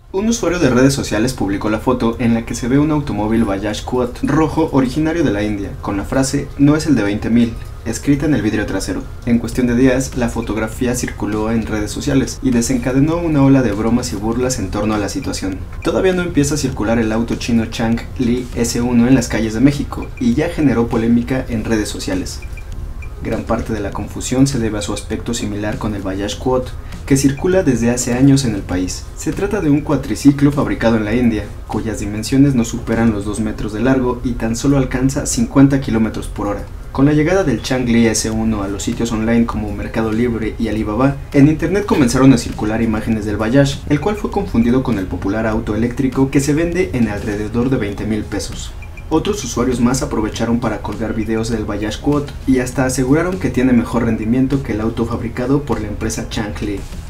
Un usuario de redes sociales publicó la foto en la que se ve un automóvil Bajaj Quad rojo originario de la India, con la frase "no es el de 20.000", escrita en el vidrio trasero. En cuestión de días, la fotografía circuló en redes sociales y desencadenó una ola de bromas y burlas en torno a la situación. Todavía no empieza a circular el auto chino Changli S1 en las calles de México y ya generó polémica en redes sociales. Gran parte de la confusión se debe a su aspecto similar con el Bajaj Quad, que circula desde hace años en el país. Se trata de un cuatriciclo fabricado en la India, cuyas dimensiones no superan los 2 metros de largo y tan solo alcanza 50 km por hora. Con la llegada del Changli S1 a los sitios online como Mercado Libre y Alibaba, en internet comenzaron a circular imágenes del Bajaj, el cual fue confundido con el popular auto eléctrico que se vende en alrededor de 20.000 pesos. Otros usuarios más aprovecharon para colgar videos del Bajaj Quad y hasta aseguraron que tiene mejor rendimiento que el auto fabricado por la empresa Changli.